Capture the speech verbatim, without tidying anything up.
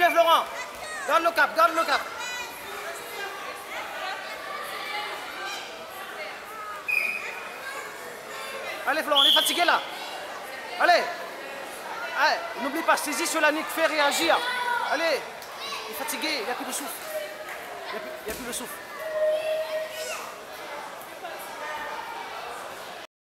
bien, Florent. Garde le cap, garde le cap. Allez, Florent, on est fatigué là. Allez. Allez, n'oublie pas, saisis sur la nuque, fais réagir. Allez. Il est fatigué, il n'y a plus de souffle. Il n'y a, a plus de souffle.